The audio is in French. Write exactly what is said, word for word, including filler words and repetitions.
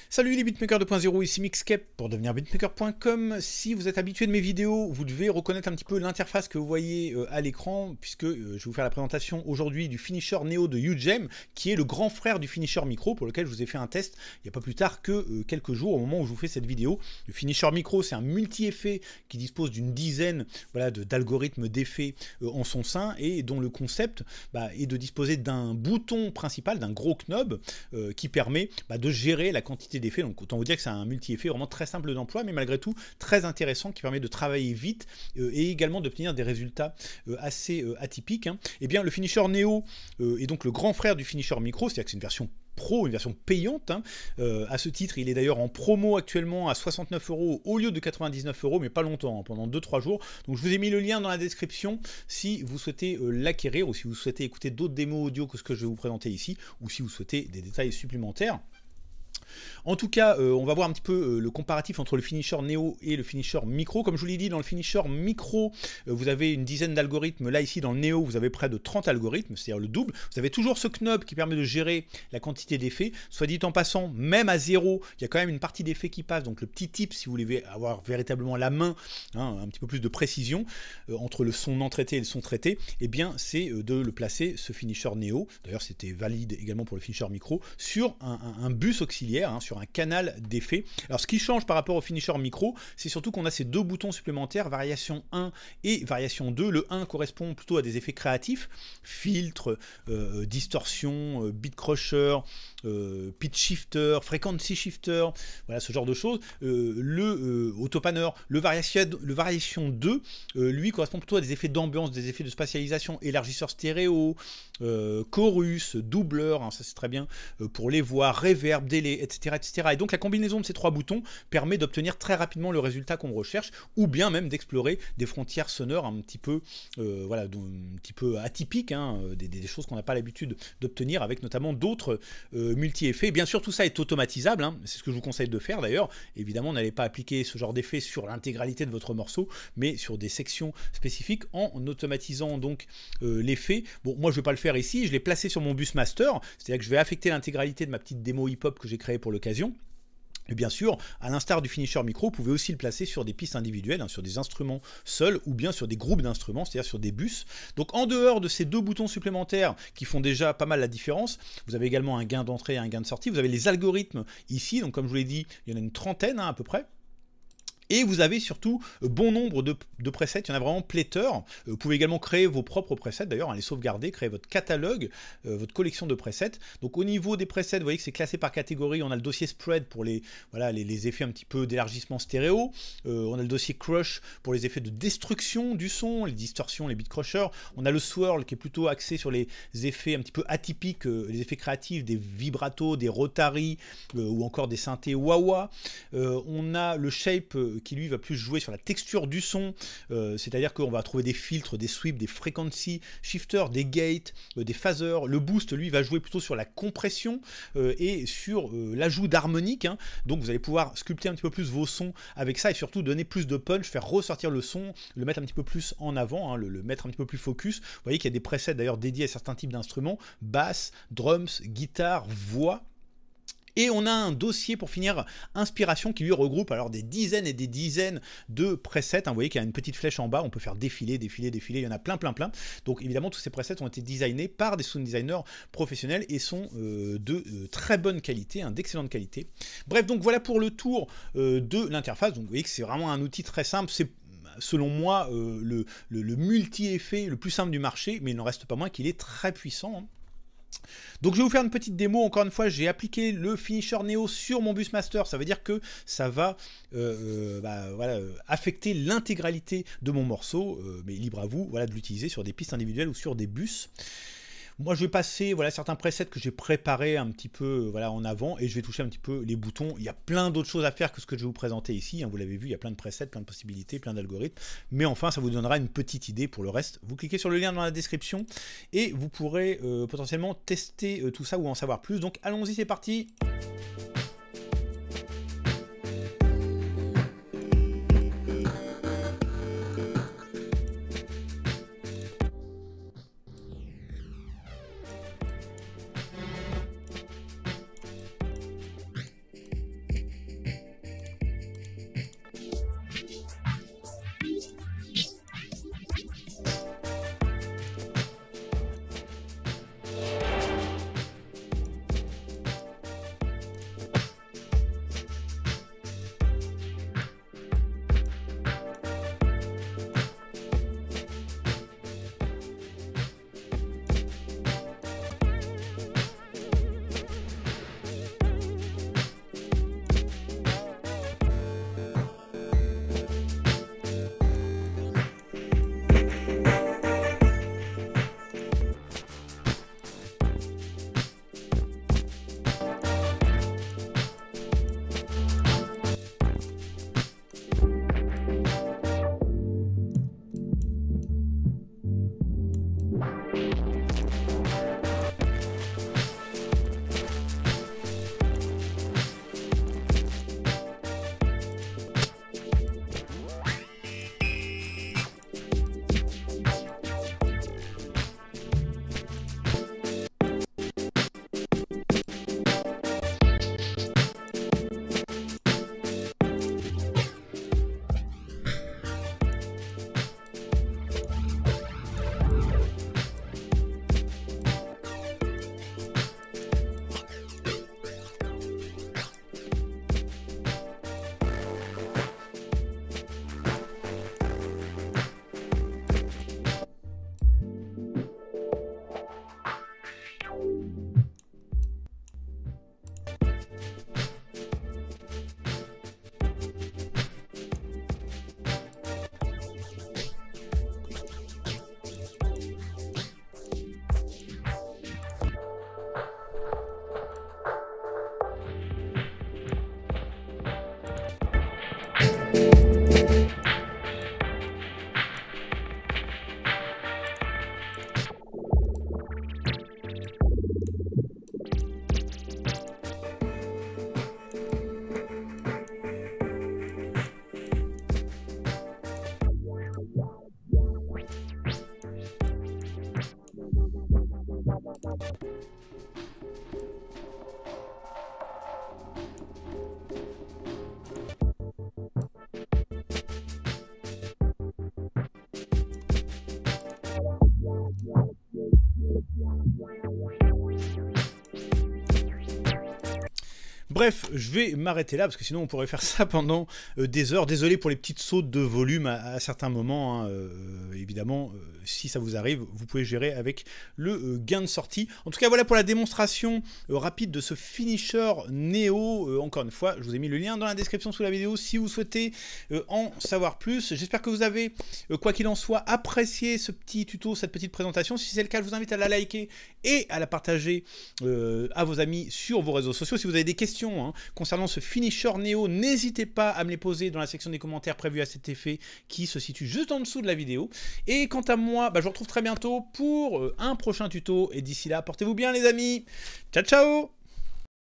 Salut les beatmakers deux point zéro, ici Mixcape pour devenir beatmaker point com. Si vous êtes habitué de mes vidéos, vous devez reconnaître un petit peu l'interface que vous voyez euh, à l'écran, puisque euh, je vais vous faire la présentation aujourd'hui du Finisher Neo de UGEM, qui est le grand frère du Finisher Micro, pour lequel je vous ai fait un test il n'y a pas plus tard que euh, quelques jours, au moment où je vous fais cette vidéo. Le Finisher Micro, c'est un multi-effet qui dispose d'une dizaine voilà, d'algorithmes d'effets euh, en son sein, et dont le concept bah, est de disposer d'un bouton principal, d'un gros knob, euh, qui permet bah, de gérer la quantité d'effets. Donc autant vous dire que c'est un multi-effet vraiment très simple d'emploi, mais malgré tout très intéressant, qui permet de travailler vite euh, et également d'obtenir des résultats euh, assez euh, atypiques. Hein. Et bien le Finisher Neo euh, est donc le grand frère du Finisher Micro, c'est-à-dire que c'est une version Pro, une version payante. Hein. Euh, à ce titre, il est d'ailleurs en promo actuellement à soixante-neuf euros au lieu de quatre-vingt-dix-neuf euros, mais pas longtemps, hein, pendant deux trois jours. Donc je vous ai mis le lien dans la description si vous souhaitez euh, l'acquérir, ou si vous souhaitez écouter d'autres démos audio que ce que je vais vous présenter ici, ou si vous souhaitez des détails supplémentaires. En tout cas, euh, on va voir un petit peu euh, le comparatif entre le Finisher Neo et le Finisher Micro. Comme je vous l'ai dit, dans le Finisher Micro, euh, vous avez une dizaine d'algorithmes. Là, ici, dans le Neo, vous avez près de trente algorithmes, c'est-à-dire le double. Vous avez toujours ce knob qui permet de gérer la quantité d'effets. Soit dit en passant, même à zéro, il y a quand même une partie d'effets qui passe. Donc le petit tip, si vous voulez avoir véritablement la main, hein, un petit peu plus de précision euh, entre le son non traité et le son traité, eh bien, c'est euh, de le placer, ce Finisher Neo. D'ailleurs, c'était valide également pour le Finisher Micro, sur un, un, un bus auxiliaire, hein, sur un canal d'effets. Alors ce qui change par rapport au Finisher Micro, c'est surtout qu'on a ces deux boutons supplémentaires, variation un et variation deux. Le un correspond plutôt à des effets créatifs, filtre, euh, distorsion, euh, beat crusher, euh, pitch shifter, frequency shifter, voilà ce genre de choses. Euh, le euh, autopanner, le variation, le variation deux, euh, lui correspond plutôt à des effets d'ambiance, des effets de spatialisation, élargisseur stéréo, euh, chorus, doubleur, hein, ça c'est très bien euh, pour les voix, reverb, délai, et cetera, et cetera. Et donc la combinaison de ces trois boutons permet d'obtenir très rapidement le résultat qu'on recherche, ou bien même d'explorer des frontières sonores un petit peu, euh, voilà, un petit peu atypiques, hein, des, des choses qu'on n'a pas l'habitude d'obtenir avec notamment d'autres euh, multi-effets. Bien sûr, tout ça est automatisable, hein, c'est ce que je vous conseille de faire d'ailleurs. Évidemment, n'allez pas appliquer ce genre d'effet sur l'intégralité de votre morceau, mais sur des sections spécifiques en automatisant donc euh, l'effet. Bon, moi je ne vais pas le faire ici, je l'ai placé sur mon bus master, c'est-à-dire que je vais affecter l'intégralité de ma petite démo hip-hop que j'ai créée pour l'occasion. Et bien sûr, à l'instar du Finisher Micro, vous pouvez aussi le placer sur des pistes individuelles, hein, sur des instruments seuls, ou bien sur des groupes d'instruments, c'est-à-dire sur des bus. Donc en dehors de ces deux boutons supplémentaires qui font déjà pas mal la différence, vous avez également un gain d'entrée et un gain de sortie. Vous avez les algorithmes ici, donc comme je vous l'ai dit, il y en a une trentaine hein, à peu près. Et vous avez surtout bon nombre de, de presets, il y en a vraiment pléthore. Vous pouvez également créer vos propres presets, d'ailleurs, hein, les sauvegarder, créer votre catalogue, euh, votre collection de presets. Donc au niveau des presets, vous voyez que c'est classé par catégorie. On a le dossier spread pour les, voilà, les, les effets un petit peu d'élargissement stéréo. Euh, on a le dossier crush pour les effets de destruction du son, les distorsions, les beat crushers. On a le swirl qui est plutôt axé sur les effets un petit peu atypiques, euh, les effets créatifs, des vibratos, des rotaries euh, ou encore des synthés wah-wah. Euh, on a le shape euh, qui lui va plus jouer sur la texture du son, euh, c'est-à-dire qu'on va trouver des filtres, des sweeps, des frequency shifters, des gates, euh, des phasers. Le boost, lui, va jouer plutôt sur la compression euh, et sur euh, l'ajout d'harmonique. Hein. Donc vous allez pouvoir sculpter un petit peu plus vos sons avec ça et surtout donner plus de punch, faire ressortir le son, le mettre un petit peu plus en avant, hein, le, le mettre un petit peu plus focus. Vous voyez qu'il y a des presets d'ailleurs dédiés à certains types d'instruments, basse, drums, guitare, voix. Et on a un dossier pour finir inspiration qui lui regroupe alors des dizaines et des dizaines de presets. Hein, vous voyez qu'il y a une petite flèche en bas, on peut faire défiler, défiler, défiler, il y en a plein, plein, plein. Donc évidemment, tous ces presets ont été designés par des sound designers professionnels et sont euh, de euh, très bonne qualité, hein, d'excellente qualité. Bref, donc voilà pour le tour euh, de l'interface. Donc vous voyez que c'est vraiment un outil très simple, c'est selon moi euh, le, le, le multi-effet le plus simple du marché, mais il n'en reste pas moins qu'il est très puissant. Hein. Donc je vais vous faire une petite démo, encore une fois j'ai appliqué le Finisher Neo sur mon bus master, ça veut dire que ça va euh, euh, bah, voilà, affecter l'intégralité de mon morceau, euh, mais libre à vous voilà, de l'utiliser sur des pistes individuelles ou sur des bus. Moi je vais passer voilà, certains presets que j'ai préparés un petit peu voilà, en avant et je vais toucher un petit peu les boutons. Il y a plein d'autres choses à faire que ce que je vais vous présenter ici, hein, vous l'avez vu, il y a plein de presets, plein de possibilités, plein d'algorithmes, mais enfin ça vous donnera une petite idée pour le reste. Vous cliquez sur le lien dans la description et vous pourrez euh, potentiellement tester euh, tout ça ou en savoir plus. Donc allons-y, c'est parti. Bref, je vais m'arrêter là, parce que sinon on pourrait faire ça pendant euh, des heures. Désolé pour les petites sautes de volume à, à certains moments, hein. euh, évidemment, euh, si ça vous arrive, vous pouvez gérer avec le euh, gain de sortie. En tout cas, voilà pour la démonstration euh, rapide de ce finisher Neo. Euh, encore une fois, je vous ai mis le lien dans la description sous la vidéo si vous souhaitez euh, en savoir plus. J'espère que vous avez, euh, quoi qu'il en soit, apprécié ce petit tuto, cette petite présentation. Si c'est le cas, je vous invite à la liker et à la partager euh, à vos amis sur vos réseaux sociaux. Si vous avez des questions hein, concernant ce finisher Neo, n'hésitez pas à me les poser dans la section des commentaires prévue à cet effet qui se situe juste en dessous de la vidéo. Et quant à moi, bah, je vous retrouve très bientôt pour euh, un prochain tuto. Et d'ici là, portez-vous bien les amis. Ciao, ciao!